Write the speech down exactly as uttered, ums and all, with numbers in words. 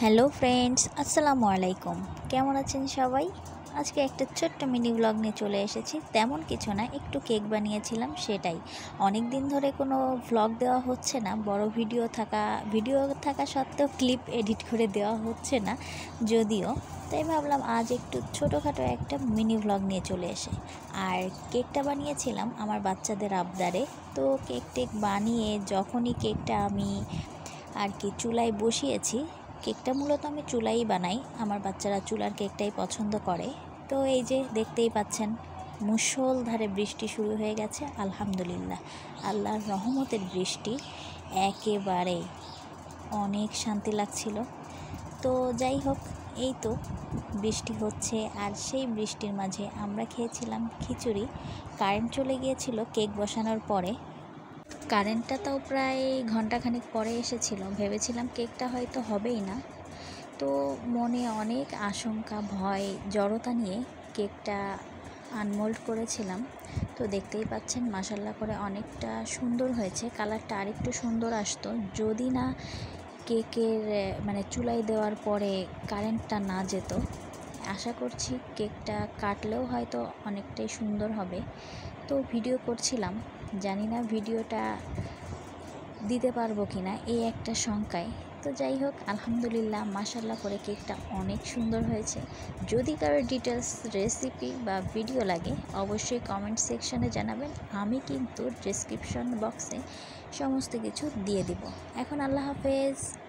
Hello friends, আসসালামু আলাইকুম। কেমন আছেন সবাই? আজকে একটা ছোট্ট মিনি ব্লগ নিয়ে চলে এসেছি। তেমন কিছু না, একটু কেক বানিয়েছিলাম, সেটাই। অনেক দিন ধরে কোনো ব্লগ দেওয়া হচ্ছে না, বড় ভিডিও থাকা ভিডিও থাকা সত্ত্বেও ক্লিপ এডিট করে দেওয়া হচ্ছে না যদিও। তাই ভাবলাম আজ একটু ছোটোখাটো একটা মিনি ব্লগ নিয়ে চলে এসে। আর কেকটা বানিয়েছিলাম আমার বাচ্চাদের আবদারে। তো কেক টেক বানিয়ে যখনই কেকটা আমি আর কি চুলায় বসিয়েছি, কেকটা মূলত আমি চুলাই বানাই, আমার বাচ্চারা চুলার কেকটাই পছন্দ করে। তো এই যে দেখতেই পাচ্ছেন, মুষলধারে বৃষ্টি শুরু হয়ে গেছে। আলহামদুলিল্লাহ, আল্লাহর রহমতের বৃষ্টি, একেবারে অনেক শান্তি লাগছিল। তো যাই হোক, এই তো বৃষ্টি হচ্ছে, আর সেই বৃষ্টির মাঝে আমরা খেয়েছিলাম খিচুড়ি। কারেন্ট চলে গিয়েছিল কেক বসানোর পরে। কারেন্টটা তাও প্রায় ঘন্টাখানেক পরে এসেছিল। ভেবেছিলাম কেকটা হয়তো হবেই না, তো মনে অনেক আশঙ্কা, ভয়, জড়তা নিয়ে কেকটা আনমোল্ড করেছিলাম। তো দেখতেই পাচ্ছেন মাশাল্লাহ করে অনেকটা সুন্দর হয়েছে। কালারটা আরেকটু সুন্দর আসতো যদি না কেকের মানে চুলায় দেওয়ার পরে কারেন্টটা না যেত। আশা করছি কেকটা কাটলেও হয়তো অনেকটাই সুন্দর হবে। তো ভিডিও করছিলাম, জানি না ভিডিওটা দিতে পারবো কি না, এই একটা শঙ্কায়। তো যাই হোক, আলহামদুলিল্লাহ মাশাল্লাহ করে কেকটা অনেক সুন্দর হয়েছে। যদি কারোর ডিটেলস রেসিপি বা ভিডিও লাগে অবশ্যই কমেন্ট সেকশনে জানাবেন, আমি কিন্তু ডেসক্রিপশন বক্সে সমস্ত কিছু দিয়ে দিব। এখন আল্লাহ হাফেজ।